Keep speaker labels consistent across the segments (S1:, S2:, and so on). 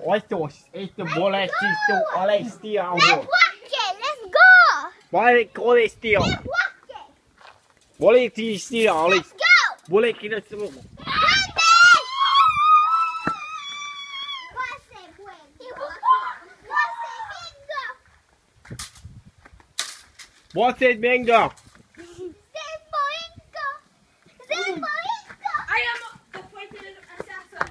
S1: Esto boleh situ oleh setia.
S2: Let's walk it. Let's go.
S1: Boleh oleh setia.
S2: Let's walk it.
S1: Boleh setia oleh.
S2: Let's go.
S1: Boleh kita semua. Você bingo.
S3: I am the pointed assassin.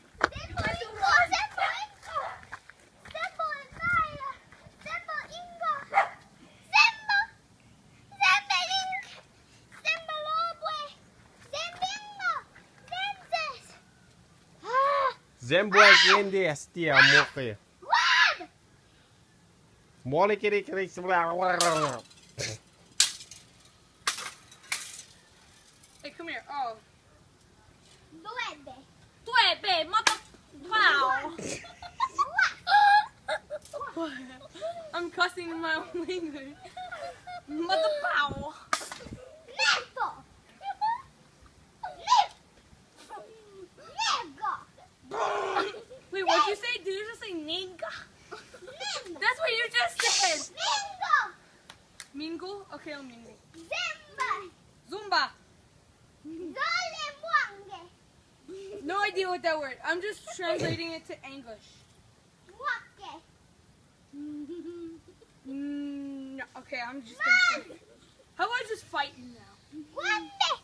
S1: Zemboende setia moke. Boleh kiri sebelah.
S3: Hey, come here. Oh. Duebe, mother. Wow. I'm cussing in my own language. Mother pow. Wait, what'd you say? Did you just say nigga? That's what you just said. Mingle? Okay, I'll mingle. Zumba. No idea what that word. I'm just translating it to English. No, okay, I'm just gonna say. How about I just fight you now?